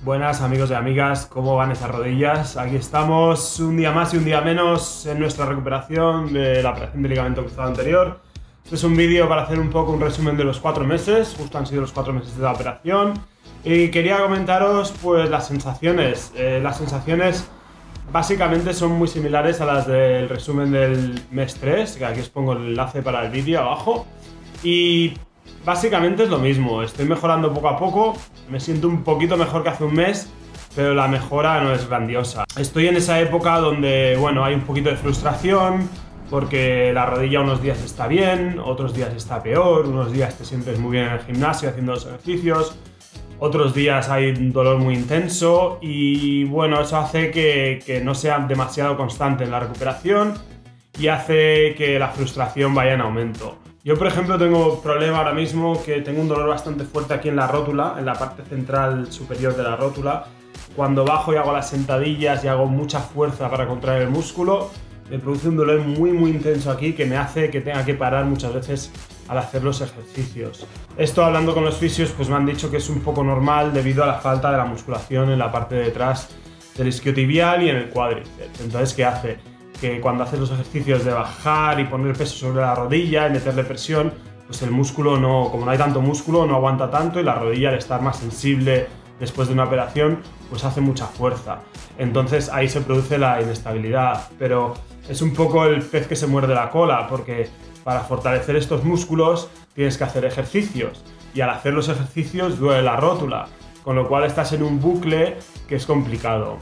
Buenas amigos y amigas, ¿cómo van esas rodillas? Aquí estamos un día más y un día menos en nuestra recuperación de la operación de ligamento cruzado anterior. Este es un vídeo para hacer un poco un resumen de los 4 meses, justo han sido los 4 meses de la operación. Y quería comentaros pues las sensaciones. Las sensaciones básicamente son muy similares a las del resumen del mes 3, que aquí os pongo el enlace para el vídeo abajo. Y básicamente es lo mismo, estoy mejorando poco a poco, me siento un poquito mejor que hace un mes, pero la mejora no es grandiosa. Estoy en esa época donde, bueno, hay un poquito de frustración, porque la rodilla unos días está bien, otros días está peor, unos días te sientes muy bien en el gimnasio haciendo los ejercicios, otros días hay un dolor muy intenso y bueno, eso hace que no sea demasiado constante en la recuperación y hace que la frustración vaya en aumento. Yo, por ejemplo, tengo problema ahora mismo que tengo un dolor bastante fuerte aquí en la rótula, en la parte central superior de la rótula. Cuando bajo y hago las sentadillas y hago mucha fuerza para contraer el músculo, me produce un dolor muy intenso aquí que me hace que tenga que parar muchas veces al hacer los ejercicios. Esto, hablando con los fisios, pues me han dicho que es un poco normal debido a la falta de la musculación en la parte de detrás del isquiotibial y en el cuádriceps. Entonces, ¿qué hace? Que cuando haces los ejercicios de bajar y poner peso sobre la rodilla y meterle presión, pues el músculo no, como no hay tanto músculo, no aguanta tanto y la rodilla, al estar más sensible después de una operación, pues hace mucha fuerza. Entonces ahí se produce la inestabilidad, pero es un poco el pez que se muerde la cola, porque para fortalecer estos músculos tienes que hacer ejercicios y al hacer los ejercicios duele la rótula, con lo cual estás en un bucle que es complicado.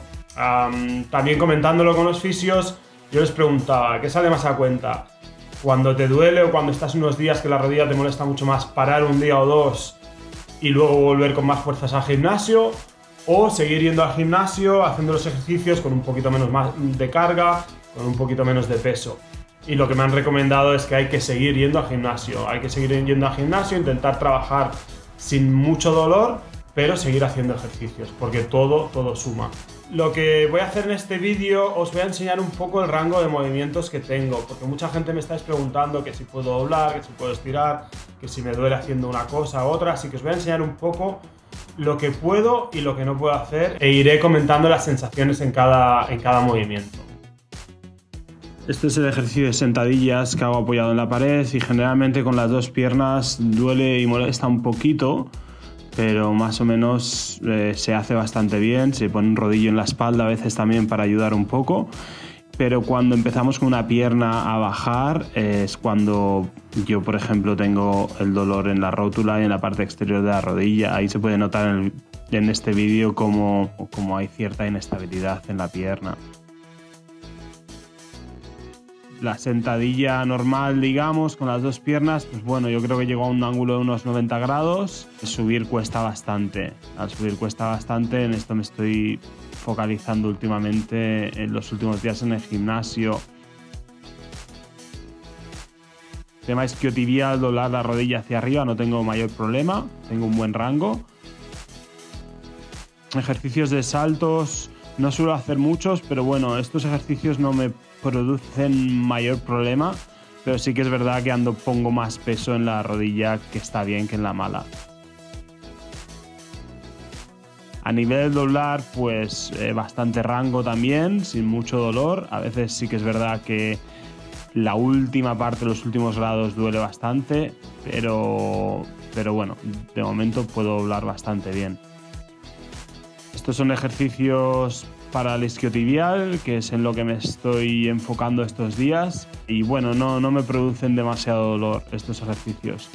También comentándolo con los fisios, yo les preguntaba, ¿qué sale más a cuenta? Cuando te duele o cuando estás unos días que la rodilla te molesta mucho más, parar un día o dos y luego volver con más fuerzas al gimnasio, o seguir yendo al gimnasio haciendo los ejercicios con un poquito menos de carga, con un poquito menos de peso. Y lo que me han recomendado es que hay que seguir yendo al gimnasio, intentar trabajar sin mucho dolor, pero seguir haciendo ejercicios, porque todo suma. Lo que voy a hacer en este vídeo, os voy a enseñar un poco el rango de movimientos que tengo, porque mucha gente me estáis preguntando que si puedo doblar, que si puedo estirar, que si me duele haciendo una cosa u otra, así que os voy a enseñar un poco lo que puedo y lo que no puedo hacer, e iré comentando las sensaciones en cada movimiento. Este es el ejercicio de sentadillas que hago apoyado en la pared y generalmente con las dos piernas duele y molesta un poquito, pero más o menos se hace bastante bien. Se pone un rodillo en la espalda a veces también para ayudar un poco, pero cuando empezamos con una pierna a bajar es cuando yo, por ejemplo, tengo el dolor en la rótula y en la parte exterior de la rodilla. Ahí se puede notar en este vídeo cómo hay cierta inestabilidad en la pierna. La sentadilla normal, digamos, con las dos piernas, pues bueno, yo creo que llego a un ángulo de unos 90 grados. Subir cuesta bastante. Al subir cuesta bastante, en esto me estoy focalizando últimamente en los últimos días en el gimnasio. Tema isquiotibial, doblar la rodilla hacia arriba, no tengo mayor problema, tengo un buen rango. Ejercicios de saltos, no suelo hacer muchos, pero bueno, estos ejercicios no me producen mayor problema, pero sí que es verdad que pongo más peso en la rodilla que está bien que en la mala. A nivel de doblar, pues bastante rango también, sin mucho dolor. A veces sí que es verdad que la última parte, los últimos grados duele bastante, pero bueno, de momento puedo doblar bastante bien. Estos son ejercicios para el isquiotibial, que es en lo que me estoy enfocando estos días. Y bueno, no me producen demasiado dolor estos ejercicios.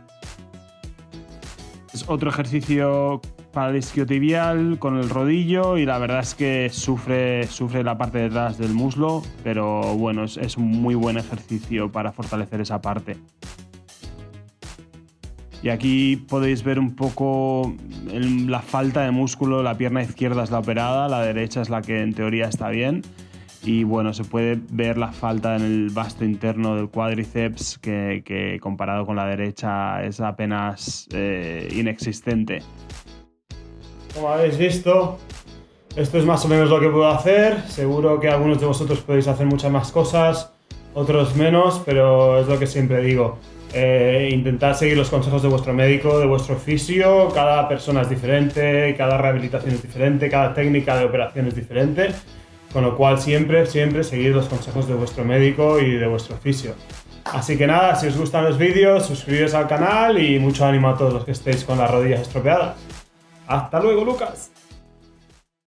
Es otro ejercicio para el isquiotibial con el rodillo y la verdad es que sufre la parte de atrás del muslo, pero bueno, es un muy buen ejercicio para fortalecer esa parte. Y aquí podéis ver un poco la falta de músculo. La pierna izquierda es la operada, la derecha es la que en teoría está bien. Y bueno, se puede ver la falta en el vasto interno del cuádriceps que comparado con la derecha es apenas inexistente. Como habéis visto, esto es más o menos lo que puedo hacer. Seguro que algunos de vosotros podéis hacer muchas más cosas, otros menos, pero es lo que siempre digo. Intentad seguir los consejos de vuestro médico, de vuestro fisio. Cada persona es diferente, cada rehabilitación es diferente, cada técnica de operación es diferente. Con lo cual siempre seguid los consejos de vuestro médico y de vuestro fisio. Así que nada, si os gustan los vídeos, suscribiros al canal y mucho ánimo a todos los que estéis con las rodillas estropeadas. ¡Hasta luego, Lucas!